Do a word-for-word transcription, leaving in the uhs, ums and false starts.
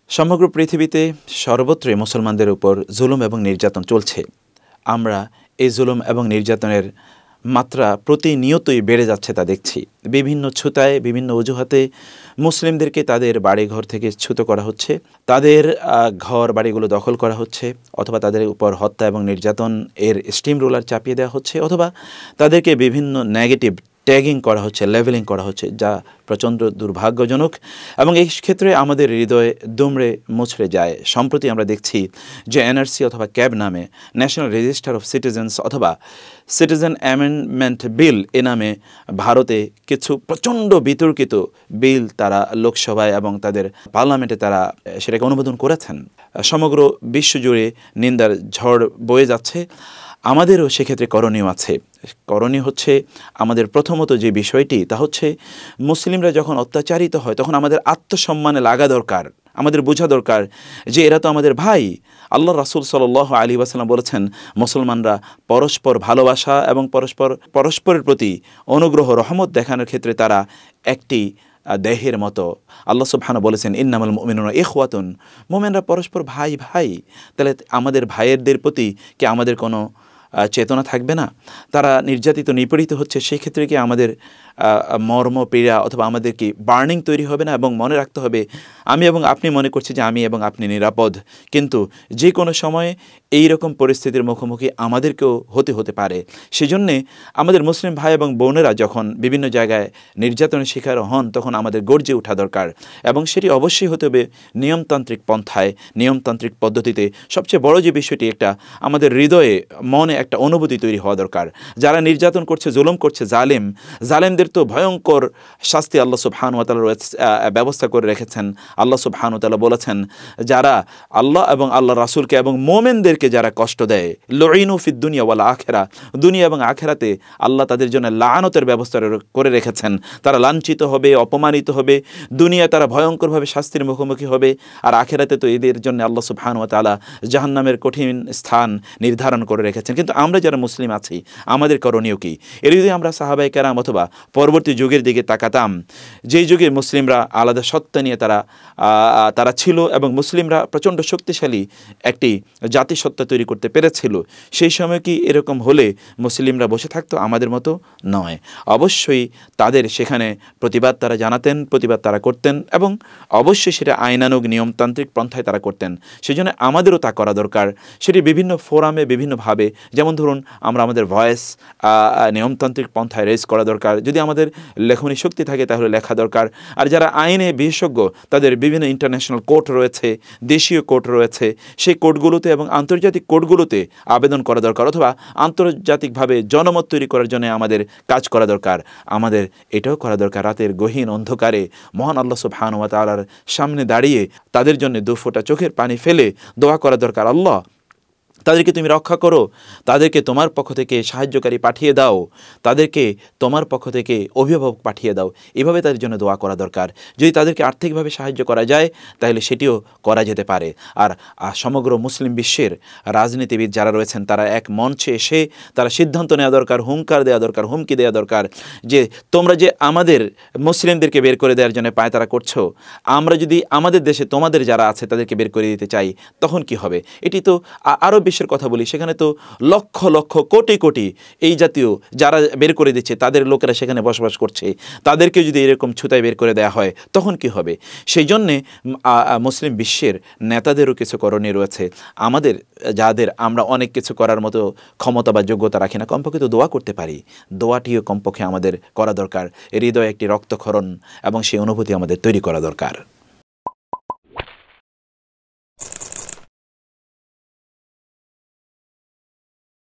সমগ্র পৃথিবীতে সর্বত্রই মুসলমানদের উপর জুলুম এবং নির্যাতন চলছে। আমরা এই জুলুম এবং নির্যাতনের মাত্রা প্রতিনিয়তই বেড়ে যাচ্ছে তা দেখছি। বিভিন্ন ছুতায় বিভিন্ন অজুহাতে মুসলিমদেরকে তাদের বাড়িঘর থেকে ছুতো করা হচ্ছে, তাদের ঘর বাড়িগুলো দখল করা হচ্ছে, অথবা তাদের উপর হত্যা এবং নির্যাতন এর স্টিম রোলার চাপিয়ে দেওয়া হচ্ছে, অথবা তাদেরকে বিভিন্ন নেগেটিভ ট্যাগিং করা হচ্ছে, লেভেলিং করা হচ্ছে, যা প্রচণ্ড দুর্ভাগ্যজনক এবং এই ক্ষেত্রে আমাদের হৃদয়ে দুমড়ে মুচড়ে যায়। সম্প্রতি আমরা দেখছি যে এনআরসি অথবা ক্যাব নামে ন্যাশনাল রেজিস্টার অফ সিটিজেন্স অথবা সিটিজেন অ্যামেন্ডমেন্ট বিল এ নামে ভারতে কিছু প্রচণ্ড বিতর্কিত বিল তারা লোকসভায় এবং তাদের পার্লামেন্টে তারা সেটাকে অনুমোদন করেছেন। সমগ্র বিশ্বজুড়ে নিন্দার ঝড় বয়ে যাচ্ছে। আমাদেরও সেক্ষেত্রে করণীয় আছে। করণীয় হচ্ছে আমাদের প্রথমত যে বিষয়টি, তা হচ্ছে মুসলিমরা যখন অত্যাচারিত হয় তখন আমাদের আত্মসম্মানে লাগা দরকার। আমাদের বোঝা দরকার যে এরা তো আমাদের ভাই। আল্লাহ রাসূল সাল্লাল্লাহু আলাইহি ওয়াসাল্লাম বলেছেন, মুসলমানরা পরস্পর ভালোবাসা এবং পরস্পর পরস্পরের প্রতি অনুগ্রহ রহমত দেখানোর ক্ষেত্রে তারা একটি দেহের মতো। আল্লাহ সুবহানাহু বলেছেন, ইন্নামাল মুমিনুনা ইখওয়াতুন, মুমিনরা পরস্পর ভাই ভাই। তাহলে আমাদের ভাইয়েরদের প্রতি কি আমাদের কোনো চেতনা থাকবে না? তারা নির্যাতিত নিপীড়িত হচ্ছে, সেই ক্ষেত্রে কি আমাদের মর্ম পীড়া অথবা আমাদের কি বার্নিং তৈরি হবে না? এবং মনে রাখতে হবে, আমি এবং আপনি মনে করছি যে আমি এবং আপনি নিরাপদ, কিন্তু যে কোনো সময়ে এই রকম পরিস্থিতির মুখোমুখি আমাদেরকেও হতে হতে পারে। সেজন্যে আমাদের মুসলিম ভাই এবং বোনেরা যখন বিভিন্ন জায়গায় নির্যাতনের শিকার হন তখন আমাদের গর্জে ওঠা দরকার, এবং সেটি অবশ্যই হতে হবে নিয়মতান্ত্রিক পন্থায়, নিয়মতান্ত্রিক পদ্ধতিতে। সবচেয়ে বড় যে বিষয়টি, একটা আমাদের হৃদয়ে মনে একটা অনুভূতি তৈরি হওয়া দরকার। যারা নির্যাতন করছে, জুলুম করছে, জালেম জালেমদের তো ভয়ঙ্কর শাস্তি আল্লাহ সুবহানাহু ওয়া তাআলা ব্যবস্থা করে রেখেছেন। আল্লাহ সুবহানাহু ওয়া তাআলা বলেছেন, যারা আল্লাহ এবং আল্লাহ রাসূলকে এবং মুমিনদেরকে যারা কষ্ট দেয়, লুইনু ফিদ দুনিয়া ওয়াল আখিরা, দুনিয়া এবং আখিরাতে আল্লাহ তাদের জন্য লাআনতের ব্যবস্থা করে রেখেছেন। তারা লাঞ্ছিত হবে, অপমানিত হবে, দুনিয়ায় তারা ভয়ঙ্করভাবে শাস্তির মুখোমুখি হবে, আর আখিরাতে তো এদের জন্য আল্লাহ সুবহানাহু ওয়া তাআলা জাহান্নামের কঠিন স্থান নির্ধারণ করে রেখেছেন। কিন্তু আমরা যারা মুসলিম আছি, আমাদের করণীয় কি? এর যদি আমরা সাহাবায়ে কেরাম অথবা পরবর্তী যুগের দিকে তাকাতাম, যেই যুগে মুসলিমরা আলাদা সত্তা নিয়ে তারা তারা ছিল এবং মুসলিমরা প্রচণ্ড শক্তিশালী একটি জাতিসত্তা তৈরি করতে পেরেছিল, সেই সময় কি এরকম হলে মুসলিমরা বসে থাকতো? আমাদের মতো নয়। অবশ্যই তাদের সেখানে প্রতিবাদ তারা জানাতেন, প্রতিবাদ তারা করতেন, এবং অবশ্যই সেটা আইনানুগ নিয়মতান্ত্রিক পন্থায় তারা করতেন। সেজন্য আমাদেরও তা করা দরকার। সেটি বিভিন্ন ফোরামে বিভিন্নভাবে, যেমন ধরুন আমরা আমাদের ভয়েস নিয়মতান্ত্রিক পন্থায় রেজ করা দরকার। যদি আমাদের লেখনী শক্তি থাকে তাহলে লেখা দরকার। আর যারা আইনে বিশেষজ্ঞ, তাদের বিভিন্ন ইন্টারন্যাশনাল কোর্ট রয়েছে, দেশীয় কোর্ট রয়েছে, সেই কোর্টগুলোতে এবং আন্তর্জাতিক কোর্টগুলোতে আবেদন করা দরকার, অথবা আন্তর্জাতিকভাবে জনমত তৈরি করার জন্য আমাদের কাজ করা দরকার। আমাদের এটাও করা দরকার, রাতের গহীন অন্ধকারে মহান আল্লাহ সুবহানাহু ওয়া তাআলার সামনে দাঁড়িয়ে তাদের জন্য দু ফোঁটা চোখের পানি ফেলে দোয়া করা দরকার, আল্লাহ তাদেরকে তুমি রক্ষা করো, তাদেরকে তোমার পক্ষ থেকে সাহায্যকারী পাঠিয়ে দাও, তাদেরকে তোমার পক্ষ থেকে অভিভাবক পাঠিয়ে দাও। এভাবে তাদের জন্য দোয়া করা দরকার। যদি তাদেরকে আর্থিকভাবে সাহায্য করা যায় তাহলে সেটিও করা যেতে পারে। আর সমগ্র মুসলিম বিশ্বের রাজনীতিবিদ যারা রয়েছেন তারা এক মঞ্চে এসে তারা সিদ্ধান্ত নেওয়া দরকার, হুঙ্কার দেওয়া দরকার, হুমকি দেওয়া দরকার যে তোমরা যে আমাদের মুসলিমদেরকে বের করে দেওয়ার জন্য পায়তারা করছো, আমরা যদি আমাদের দেশে তোমাদের যারা আছে তাদেরকে বের করে দিতে চাই তখন কি হবে? এটি তো আরও বিশ্বের কথা বলি, সেখানে তো লক্ষ লক্ষ কোটি কোটি এই জাতীয় যারা বের করে দিচ্ছে তাদের লোকেরা সেখানে বসবাস করছে, তাদেরকে যদি এরকম ছুতায় বের করে দেওয়া হয় তখন কি হবে? সেই জন্যে মুসলিম বিশ্বের নেতাদেরও কিছু করণীয় রয়েছে। আমাদের যাদের আমরা অনেক কিছু করার মতো ক্ষমতা বা যোগ্যতা রাখি না, কমপক্ষে তো দোয়া করতে পারি। দোয়াটিও কমপক্ষে আমাদের করা দরকার। হৃদয়ে একটি রক্তক্ষরণ এবং সেই অনুভূতি আমাদের তৈরি করা দরকার।